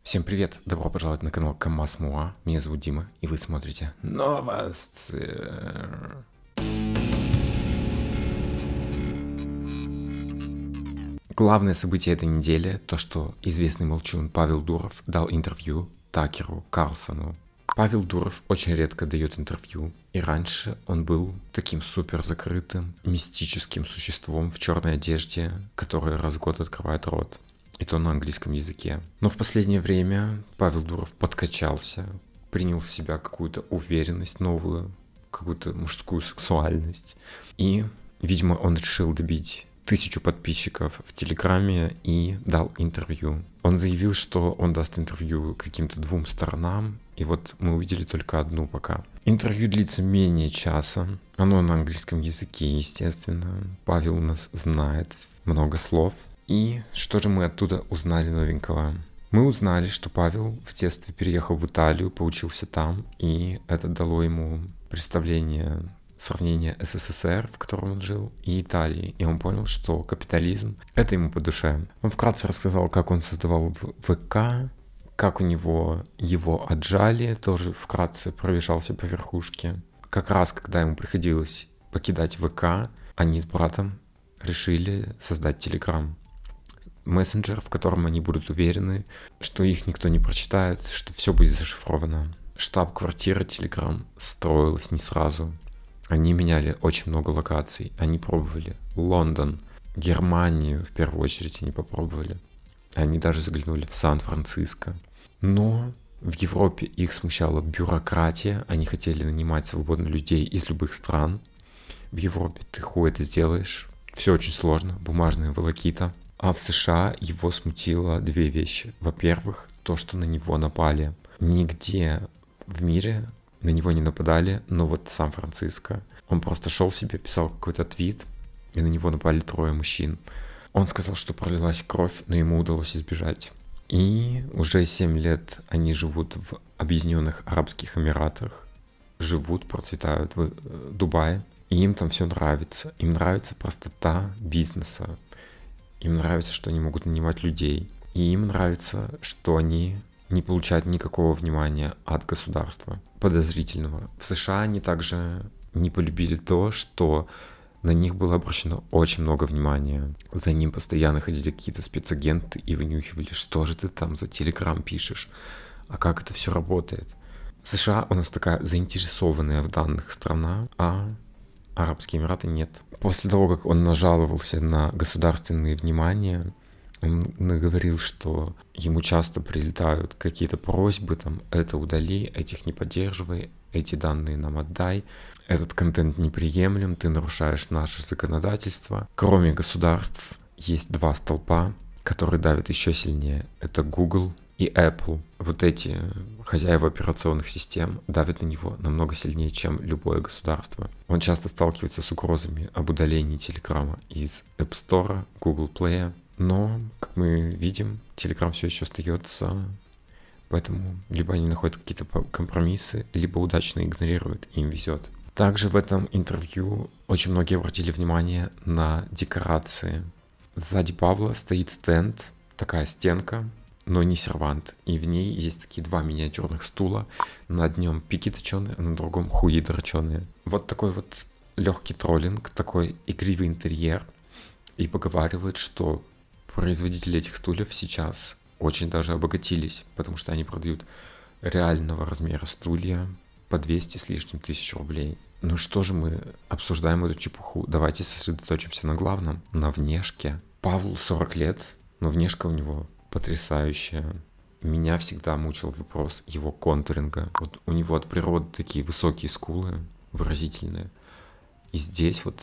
Всем привет! Добро пожаловать на канал КамАЗ Муа. Меня зовут Дима, и вы смотрите новости. Главное событие этой недели — то, что известный молчун Павел Дуров дал интервью Такеру Карлсону. Павел Дуров очень редко дает интервью, и раньше он был таким супер закрытым, мистическим существом в черной одежде, который раз в год открывает рот. И то на английском языке. Но в последнее время Павел Дуров подкачался, принял в себя какую-то уверенность новую, какую-то мужскую сексуальность. И, видимо, он решил добить 1000 подписчиков в Телеграме и дал интервью. Он заявил, что он даст интервью каким-то 2 сторонам, и вот мы увидели только одну пока. Интервью длится менее часа, оно на английском языке, естественно. Павел у нас знает много слов. И что же мы оттуда узнали новенького? Мы узнали, что Павел в детстве переехал в Италию, поучился там, и это дало ему представление, сравнение СССР, в котором он жил, и Италии. И он понял, что капитализм — это ему по душе. Он вкратце рассказал, как он создавал ВК, как у него его отжали, тоже вкратце пробежался по верхушке. Как раз, когда ему приходилось покидать ВК, они с братом решили создать Телеграм. Мессенджер, в котором они будут уверены, что их никто не прочитает, что все будет зашифровано. Штаб-квартира Telegram строилась не сразу. Они меняли очень много локаций. Они пробовали Лондон, Германию в первую очередь они попробовали. Они даже заглянули в Сан-Франциско. Но в Европе их смущала бюрократия. Они хотели нанимать свободно людей из любых стран. В Европе ты хуй это сделаешь. Все очень сложно. Бумажная волокита. А в США его смутило 2 вещи. Во-первых, то, что на него напали. Нигде в мире на него не нападали, но вот Сан-Франциско. Он просто шел себе, писал какой-то твит, и на него напали 3 мужчин. Он сказал, что пролилась кровь, но ему удалось избежать. И уже 7 лет они живут в Объединенных Арабских Эмиратах. Живут, процветают в Дубае. И им там все нравится. Им нравится простота бизнеса. Им нравится, что они могут нанимать людей. И им нравится, что они не получают никакого внимания от государства подозрительного. В США они также не полюбили то, что на них было обращено очень много внимания. За ним постоянно ходили какие-то спецагенты и вынюхивали, что же ты там за Телеграм пишешь, а как это все работает. США у нас такая заинтересованная в данных страна, а Арабские Эмираты нет. После того, как он нажаловался на государственные внимания, он говорил, что ему часто прилетают какие-то просьбы, там, это удали, этих не поддерживай, эти данные нам отдай, этот контент неприемлем, ты нарушаешь наше законодательство. Кроме государств есть 2 столпа, которые давят еще сильнее. Это Google и Apple. Вот эти хозяева операционных систем давят на него намного сильнее, чем любое государство. Он часто сталкивается с угрозами об удалении Телеграма из App Store, Google Play. Но, как мы видим, Telegram все еще остается, поэтому либо они находят какие-то компромиссы, либо удачно игнорируют, и им везет. Также в этом интервью очень многие обратили внимание на декорации. Сзади Павла стоит стенд, такая стенка, но не сервант. И в ней есть такие 2 миниатюрных стула. На одном пики точеные, а на другом хуи дроченые. Вот такой вот легкий троллинг, такой игривый интерьер. И поговаривают, что производители этих стульев сейчас очень даже обогатились, потому что они продают реального размера стулья по 200 с лишним тысяч рублей. Ну что же мы обсуждаем эту чепуху? Давайте сосредоточимся на главном, на внешке. Павлу 40 лет, но внешка у него потрясающая. Меня всегда мучил вопрос его контуринга. Вот у него от природы такие высокие скулы, выразительные. И здесь вот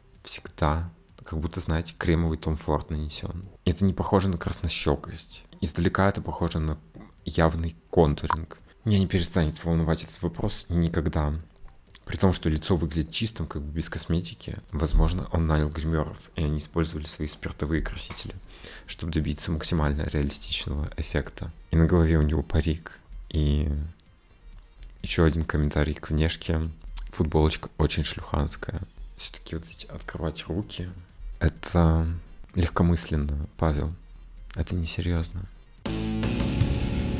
всегда, как будто, знаете, кремовый Том Форд нанесен. Это не похоже на краснощекость. Издалека это похоже на явный контуринг. Меня не перестанет волновать этот вопрос никогда. При том, что лицо выглядит чистым, как бы без косметики, возможно, он нанял гримеров, и они использовали свои спиртовые красители, чтобы добиться максимально реалистичного эффекта. И на голове у него парик. И еще один комментарий к внешке. Футболочка очень шлюханская. Все-таки вот эти открывать руки, это легкомысленно, Павел. Это несерьезно.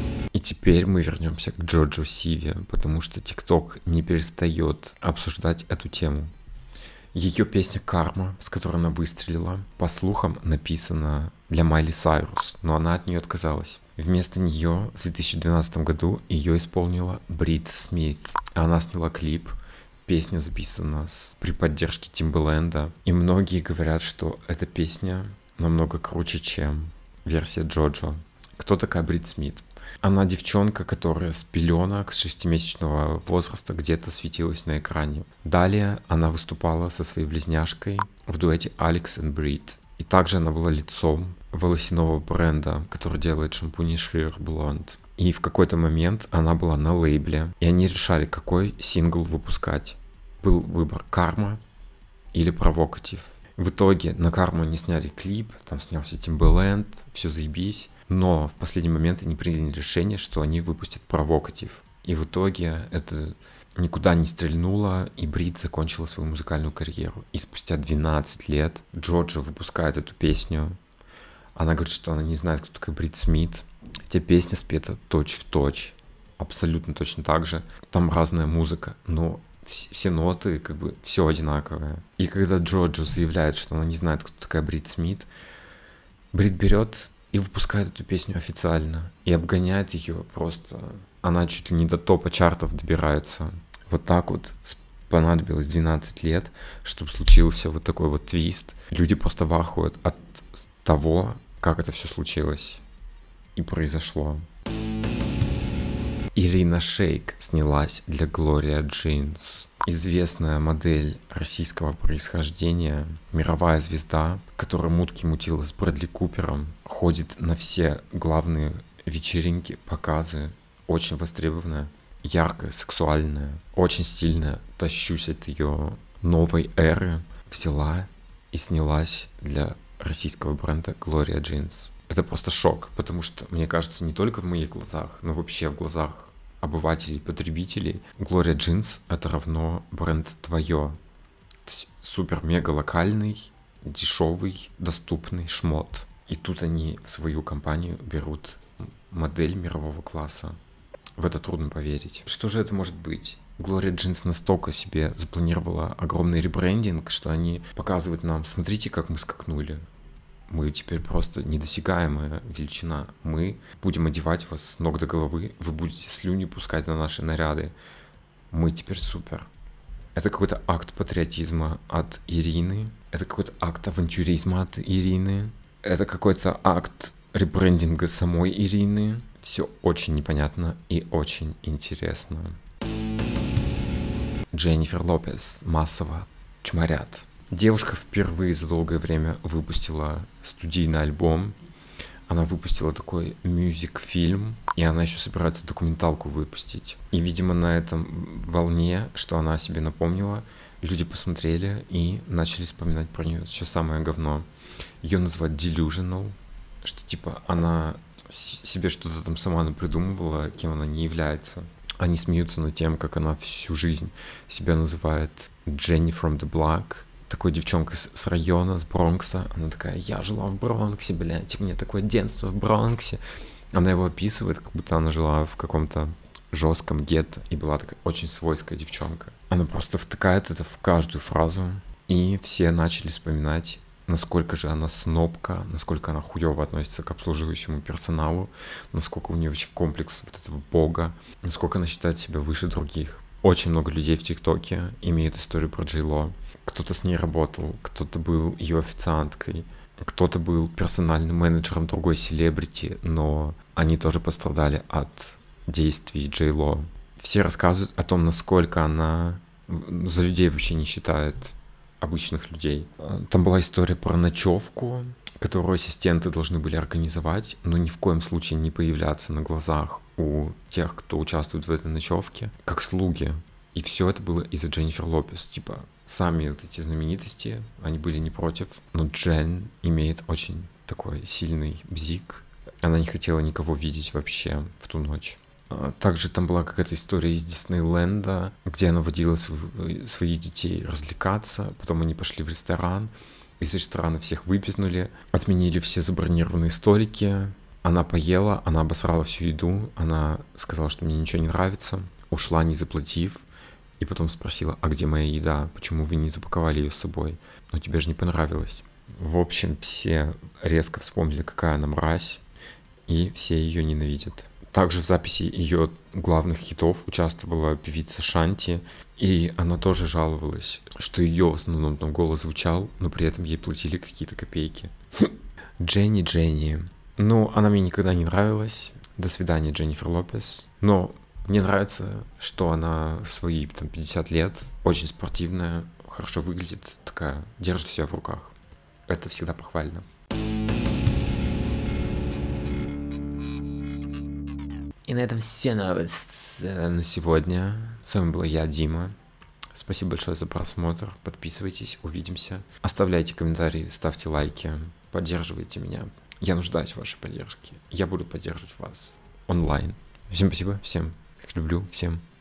теперь мы вернемся к Джоджо Сиве, потому что ТикТок не перестает обсуждать эту тему. Ее песня «Карма», с которой она выстрелила, по слухам, написана для Майли Сайрус, но она от нее отказалась. Вместо нее в 2012 году ее исполнила Брит Смит. Она сняла клип. Песня записана при поддержке Тимбаленда. И многие говорят, что эта песня намного круче, чем версия Джоджо. Кто такая Брит Смит? Она девчонка, которая с пеленок, с 6-месячного возраста где-то светилась на экране. Далее она выступала со своей близняшкой в дуэте Alex and Brit. И также она была лицом волосяного бренда, который делает шампунь Sheer Blonde. И в какой-то момент она была на лейбле, и они решали, какой сингл выпускать. Был выбор «Карма» или «Провокатив». В итоге на «Карму» они сняли клип, там снялся Timbaland, все заебись. Но в последний момент они приняли решение, что они выпустят «Провокатив». И в итоге это никуда не стрельнуло, и Брит закончила свою музыкальную карьеру. И спустя 12 лет Джоджо выпускает эту песню. Она говорит, что она не знает, кто такая Брит Смит. Хотя песня спета точь-в-точь, абсолютно точно так же. Там разная музыка, но все ноты, как бы, все одинаковое. И когда Джоджо заявляет, что она не знает, кто такая Брит Смит, Брит берет и выпускает эту песню официально. И обгоняет ее просто. Она чуть ли не до топа чартов добирается. Вот так вот понадобилось 12 лет, чтобы случился вот такой вот твист. Люди просто вахуют от того, как это все случилось и произошло. Ирина Шейк снялась для Gloria Jeans. Известная модель российского происхождения, мировая звезда, которая мутки мутила с Брэдли Купером, ходит на все главные вечеринки, показы, очень востребованная, яркая, сексуальная, очень стильная. Тащусь от ее новой эры, взяла и снялась для российского бренда Gloria Jeans. Это просто шок, потому что, мне кажется, не только в моих глазах, но вообще в глазах обывателей, потребителей, Gloria Jeans — это равно бренд твое. Супер-мега локальный, дешевый, доступный шмот. И тут они в свою компанию берут модель мирового класса. В это трудно поверить. Что же это может быть? Gloria Jeans настолько себе запланировала огромный ребрендинг, что они показывают нам: смотрите, как мы скакнули. Мы теперь просто недосягаемая величина. Мы будем одевать вас с ног до головы, вы будете слюни пускать на наши наряды. Мы теперь супер. Это какой-то акт патриотизма от Ирины. Это какой-то акт авантюризма от Ирины. Это какой-то акт ребрендинга самой Ирины. Все очень непонятно и очень интересно. Дженнифер Лопес массово чморят. Девушка впервые за долгое время выпустила студийный альбом. Она выпустила такой мюзик-фильм, и она еще собирается документалку выпустить. И, видимо, на этом волне, что она о себе напомнила, люди посмотрели и начали вспоминать про нее все самое говно. Ее называют delusional, что типа она себе что-то там сама напридумывала, кем она не является. Они смеются над тем, как она всю жизнь себя называет Jenny from the Block. Такой девчонкой с района, с Бронкса. Она такая: я жила в Бронксе, блядь, мне такое детство в Бронксе. Она его описывает, как будто она жила в каком-то жестком гетто и была такая очень свойская девчонка. Она просто втыкает это в каждую фразу, и все начали вспоминать, насколько же она снобка, насколько она хуёво относится к обслуживающему персоналу, насколько у нее вообще комплекс вот этого бога, насколько она считает себя выше других. Очень много людей в ТикТоке имеют историю про Джей Ло. Кто-то с ней работал, кто-то был ее официанткой, кто-то был персональным менеджером другой селебрити, но они тоже пострадали от действий Джей Ло. Все рассказывают о том, насколько она за людей вообще не считает обычных людей. Там была история про ночевку, которую ассистенты должны были организовать, но ни в коем случае не появляться на глазах у тех, кто участвует в этой ночевке, как слуги. И все это было из-за Дженнифер Лопес. Типа, сами вот эти знаменитости, они были не против, но Джен имеет очень такой сильный бзик. Она не хотела никого видеть вообще в ту ночь. Также там была какая-то история из Диснейленда, где она водила своих детей развлекаться, потом они пошли в ресторан, из ресторана всех выпизнули, отменили все забронированные столики, Она поела, она обосрала всю еду, она сказала, что мне ничего не нравится, ушла, не заплатив, и потом спросила, а где моя еда, почему вы не запаковали ее с собой, но тебе же не понравилось. В общем, все резко вспомнили, какая она мразь, и все ее ненавидят. Также в записи ее главных хитов участвовала певица Шанти, и она тоже жаловалась, что ее в основном там голос звучал, но при этом ей платили какие-то копейки. Дженни. Ну, она мне никогда не нравилась. До свидания, Дженнифер Лопес. Но мне нравится, что она в свои там 50 лет очень спортивная, хорошо выглядит, такая, держит себя в руках. Это всегда похвально. И на этом все новости на сегодня. С вами был я, Дима. Спасибо большое за просмотр. Подписывайтесь, увидимся. Оставляйте комментарии, ставьте лайки, поддерживайте меня. Я нуждаюсь в вашей поддержке. Я буду поддерживать вас онлайн. Всем спасибо, всем их люблю, всем